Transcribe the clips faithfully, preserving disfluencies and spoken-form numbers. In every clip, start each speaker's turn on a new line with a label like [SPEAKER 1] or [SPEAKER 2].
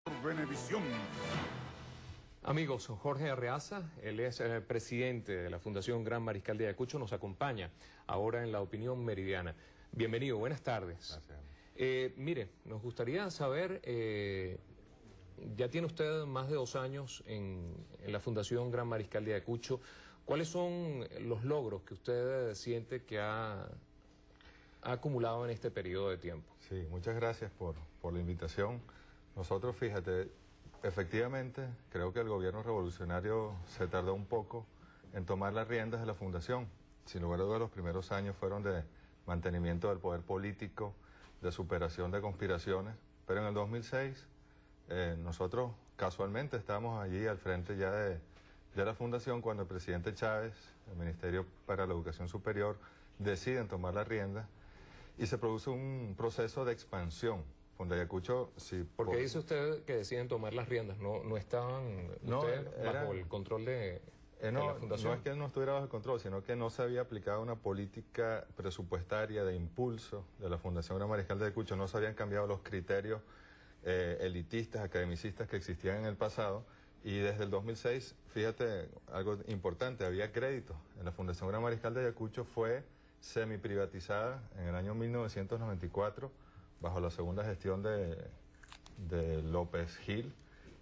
[SPEAKER 1] Venevisión.
[SPEAKER 2] Amigos, Jorge Arreaza, él es el presidente de la Fundación Gran Mariscal de Ayacucho, nos acompaña ahora en la Opinión Meridiana. Bienvenido, buenas tardes.
[SPEAKER 3] Gracias.
[SPEAKER 2] Eh, mire, nos gustaría saber, eh, ya tiene usted más de dos años en, en la Fundación Gran Mariscal de Ayacucho, ¿cuáles son los logros que usted siente que ha, ha acumulado en este periodo de tiempo?
[SPEAKER 3] Sí, muchas gracias por, por la invitación. Nosotros, fíjate, efectivamente, creo que el gobierno revolucionario se tardó un poco en tomar las riendas de la fundación. Sin lugar a dudas, los primeros años fueron de mantenimiento del poder político, de superación de conspiraciones, pero en el dos mil seis eh, nosotros casualmente estábamos allí al frente ya de, de la fundación cuando el presidente Chávez, el Ministerio para la Educación Superior, deciden tomar las riendas y se produce un proceso de expansión. Ayacucho, sí.
[SPEAKER 2] ¿Por qué dice usted que deciden tomar las riendas? ¿No, no estaban
[SPEAKER 3] no,
[SPEAKER 2] ustedes
[SPEAKER 3] era,
[SPEAKER 2] bajo el control de,
[SPEAKER 3] eh,
[SPEAKER 2] de
[SPEAKER 3] no,
[SPEAKER 2] la fundación?
[SPEAKER 3] No es que él no estuviera bajo el control, sino que no se había aplicado una política presupuestaria de impulso de la Fundación Gran Mariscal de Ayacucho, no se habían cambiado los criterios eh, elitistas, academicistas que existían en el pasado, y desde el dos mil seis, fíjate, algo importante, había crédito. En la Fundación Gran Mariscal de Ayacucho fue semi-privatizada en el año mil novecientos noventa y cuatro, bajo la segunda gestión de, de López Gil,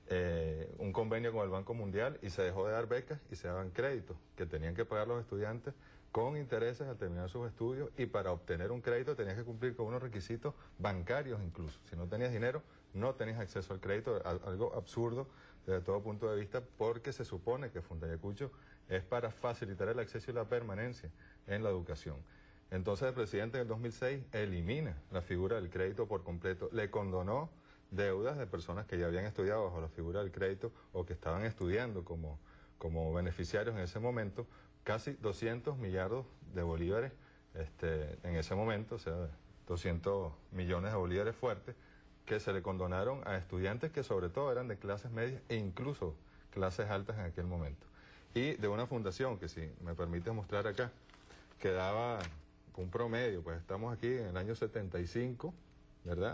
[SPEAKER 3] eh, un convenio con el Banco Mundial, y se dejó de dar becas y se daban créditos que tenían que pagar los estudiantes con intereses al terminar sus estudios, y para obtener un crédito tenías que cumplir con unos requisitos bancarios incluso. Si no tenías dinero, no tenías acceso al crédito, algo absurdo desde todo punto de vista, porque se supone que Fundayacucho es para facilitar el acceso y la permanencia en la educación. Entonces el presidente en el dos mil seis elimina la figura del crédito por completo, le condonó deudas de personas que ya habían estudiado bajo la figura del crédito o que estaban estudiando como, como beneficiarios en ese momento, casi doscientos millardos de bolívares este, en ese momento, o sea, doscientos millones de bolívares fuertes, que se le condonaron a estudiantes que sobre todo eran de clases medias e incluso clases altas en aquel momento. Y de una fundación que, si me permite mostrar acá, que daba un promedio, pues estamos aquí en el año setenta y cinco, ¿verdad?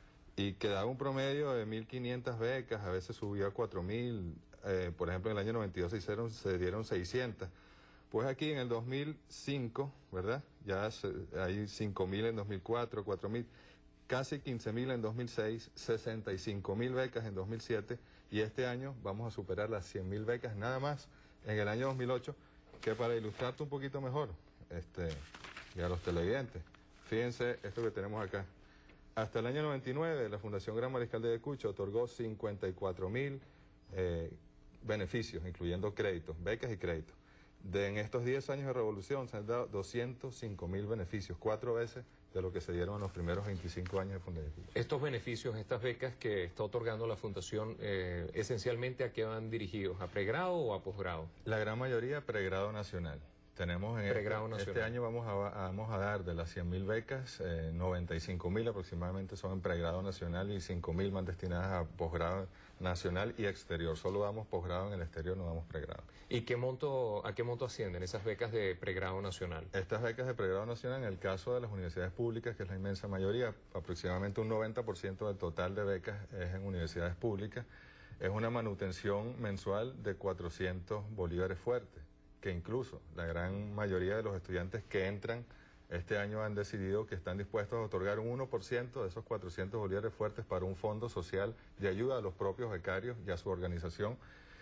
[SPEAKER 3] Y que daba un promedio de mil quinientas becas, a veces subió a cuatro mil, eh, por ejemplo en el año noventa y dos se, hicieron, se dieron seiscientas. Pues aquí en el dos mil cinco, ¿verdad? Ya se, hay cinco mil en dos mil cuatro, cuatro mil, casi quince mil en dos mil seis, sesenta y cinco mil becas en dos mil siete, y este año vamos a superar las cien mil becas nada más en el año dos mil ocho, que para ilustrarte un poquito mejor, este... y a los televidentes, fíjense esto que tenemos acá. Hasta el año noventa y nueve, la Fundación Gran Mariscal de Ayacucho otorgó cincuenta y cuatro mil eh, beneficios, incluyendo créditos, becas y créditos. De, en estos diez años de revolución se han dado doscientos cinco mil beneficios, cuatro veces de lo que se dieron en los primeros veinticinco años de Fundación.
[SPEAKER 2] Estos beneficios, estas becas que está otorgando la Fundación, eh, esencialmente, ¿a qué van dirigidos? ¿A pregrado o a posgrado?
[SPEAKER 3] La gran mayoría pregrado nacional. Tenemos en este, este año vamos a, vamos a dar de las cien mil becas, eh, noventa y cinco mil aproximadamente son en pregrado nacional y cinco mil van destinadas a posgrado nacional y exterior. Solo damos posgrado en el exterior, no damos pregrado.
[SPEAKER 2] ¿Y qué monto, a qué monto ascienden esas becas de pregrado nacional?
[SPEAKER 3] Estas becas de pregrado nacional, en el caso de las universidades públicas, que es la inmensa mayoría, aproximadamente un noventa por ciento del total de becas es en universidades públicas, es una manutención mensual de cuatrocientos bolívares fuertes, que incluso la gran mayoría de los estudiantes que entran este año han decidido que están dispuestos a otorgar un uno por ciento de esos cuatrocientos bolívares fuertes para un fondo social de ayuda a los propios becarios y a su organización.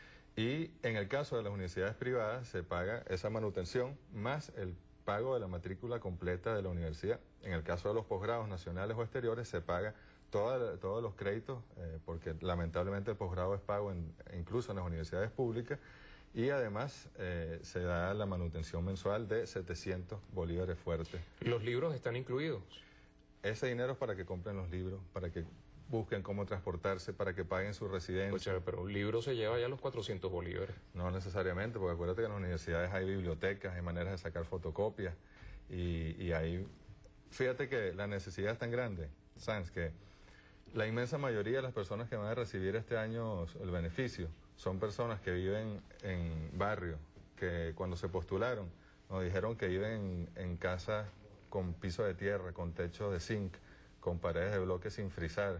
[SPEAKER 3] Y en el caso de las universidades privadas se paga esa manutención más el pago de la matrícula completa de la universidad. En el caso de los posgrados nacionales o exteriores se paga toda, todos los créditos, eh, porque lamentablemente el posgrado es pago en, incluso en las universidades públicas. Y además eh, se da la manutención mensual de setecientos bolívares fuertes.
[SPEAKER 2] ¿Los libros están incluidos?
[SPEAKER 3] Ese dinero es para que compren los libros, para que busquen cómo transportarse, para que paguen su residencia.
[SPEAKER 2] Oye, pero un libro se lleva ya los cuatrocientos bolívares.
[SPEAKER 3] No necesariamente, porque acuérdate que en las universidades hay bibliotecas, hay maneras de sacar fotocopias, y, y hay... Fíjate que la necesidad es tan grande, Sanz, que la inmensa mayoría de las personas que van a recibir este año el beneficio son personas que viven en barrios, que cuando se postularon nos dijeron que viven en, en casas con piso de tierra, con techo de zinc, con paredes de bloque sin frisar,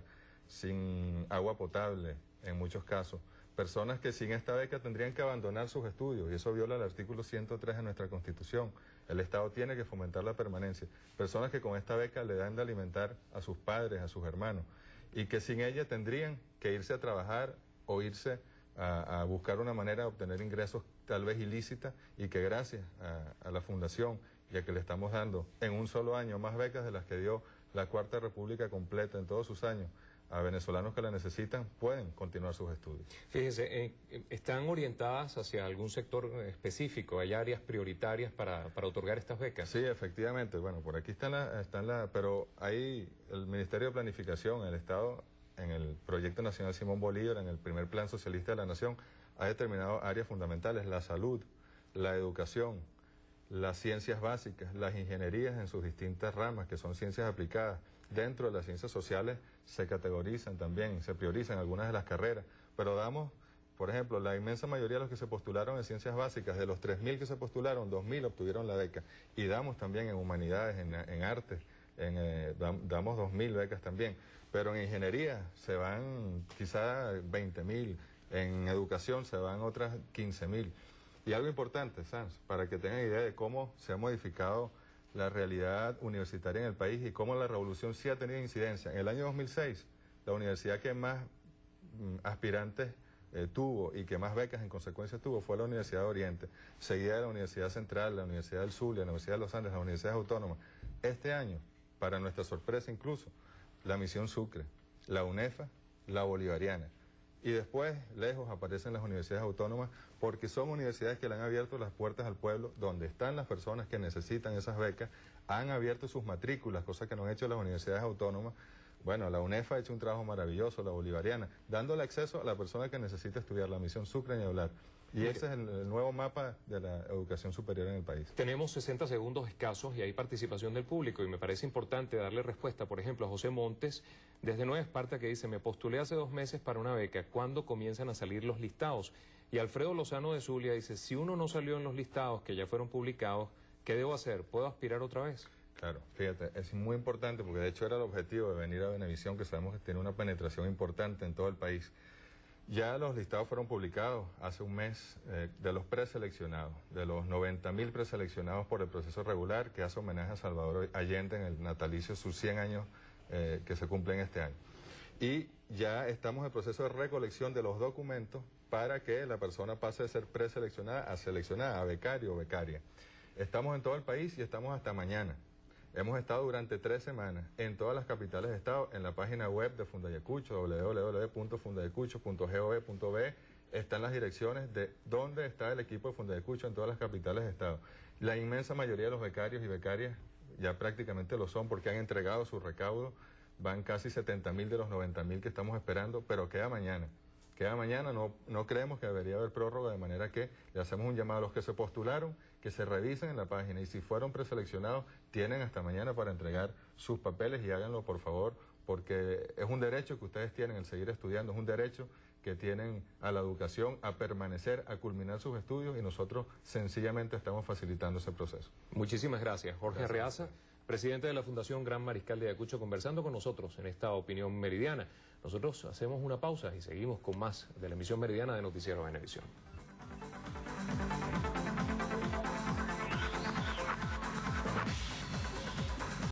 [SPEAKER 3] sin agua potable en muchos casos. Personas que sin esta beca tendrían que abandonar sus estudios, y eso viola el artículo ciento tres de nuestra Constitución. El Estado tiene que fomentar la permanencia. Personas que con esta beca le dan de alimentar a sus padres, a sus hermanos, y que sin ella tendrían que irse a trabajar o irse a, a buscar una manera de obtener ingresos tal vez ilícitas, y que gracias a, a la Fundación, ya que le estamos dando en un solo año más becas de las que dio la Cuarta República completa en todos sus años, a venezolanos que la necesitan, pueden continuar sus estudios.
[SPEAKER 2] Fíjese, eh, ¿están orientadas hacia algún sector específico? ¿Hay áreas prioritarias para, para otorgar estas becas?
[SPEAKER 3] Sí, efectivamente. Bueno, por aquí están la, están la, pero hay el Ministerio de Planificación, el Estado, en el Proyecto Nacional Simón Bolívar, en el primer Plan Socialista de la Nación, ha determinado áreas fundamentales: la salud, la educación, las ciencias básicas, las ingenierías en sus distintas ramas, que son ciencias aplicadas. Dentro de las ciencias sociales se categorizan también, se priorizan algunas de las carreras, pero damos, por ejemplo, la inmensa mayoría de los que se postularon en ciencias básicas, de los tres mil que se postularon, dos mil obtuvieron la beca, y damos también en humanidades, en, en artes, en, eh, damos dos mil becas también, pero en ingeniería se van quizá veinte mil, en educación se van otras quince mil. Y algo importante, Sanz, para que tengan idea de cómo se ha modificado la realidad universitaria en el país y cómo la revolución sí ha tenido incidencia. En el año dos mil seis, la universidad que más mm, aspirantes eh, tuvo y que más becas en consecuencia tuvo fue la Universidad de Oriente, seguida de la Universidad Central, la Universidad del Zulia, la Universidad de los Andes, las universidades autónomas. Este año, para nuestra sorpresa incluso, la Misión Sucre, la UNEFA, la Bolivariana. Y después, lejos, aparecen las universidades autónomas, porque son universidades que le han abierto las puertas al pueblo, donde están las personas que necesitan esas becas, han abierto sus matrículas, cosa que no han hecho las universidades autónomas. Bueno, la UNEFA ha hecho un trabajo maravilloso, la Bolivariana, dándole acceso a la persona que necesita estudiar, la Misión Sucre ni hablar. Y ese es el, el nuevo mapa de la educación superior en el país.
[SPEAKER 2] Tenemos sesenta segundos escasos y hay participación del público, y me parece importante darle respuesta, por ejemplo, a José Montes, desde Nueva Esparta, que dice: me postulé hace dos meses para una beca, ¿cuándo comienzan a salir los listados? Y Alfredo Lozano de Zulia dice: si uno no salió en los listados que ya fueron publicados, ¿qué debo hacer? ¿Puedo aspirar otra vez?
[SPEAKER 3] Claro, fíjate, es muy importante, porque de hecho era el objetivo de venir a Venevisión, que sabemos que tiene una penetración importante en todo el país. Ya los listados fueron publicados hace un mes eh, de los preseleccionados, de los noventa mil preseleccionados por el proceso regular, que hace homenaje a Salvador Allende en el natalicio, sus cien años eh, que se cumplen este año. Y ya estamos en el proceso de recolección de los documentos para que la persona pase de ser preseleccionada a seleccionada, a becario o becaria. Estamos en todo el país y estamos hasta mañana. Hemos estado durante tres semanas en todas las capitales de estado, en la página web de Fundayacucho, doble u doble u doble u punto fundayacucho punto gov punto be. Están las direcciones de dónde está el equipo de Fundayacucho en todas las capitales de estado. La inmensa mayoría de los becarios y becarias ya prácticamente lo son, porque han entregado su recaudo. Van casi setenta mil de los noventa mil que estamos esperando, pero queda mañana. Queda mañana, no, no creemos que debería haber prórroga, de manera que le hacemos un llamado a los que se postularon, que se revisen en la página, y si fueron preseleccionados, tienen hasta mañana para entregar sus papeles, y háganlo por favor, porque es un derecho que ustedes tienen el seguir estudiando, es un derecho que tienen a la educación, a permanecer, a culminar sus estudios, y nosotros sencillamente estamos facilitando ese proceso.
[SPEAKER 2] Muchísimas gracias. Jorge gracias. Arreaza, presidente de la Fundación Gran Mariscal de Ayacucho, conversando con nosotros en esta opinión meridiana. Nosotros hacemos una pausa y seguimos con más de la emisión meridiana de Noticiero Venevisión.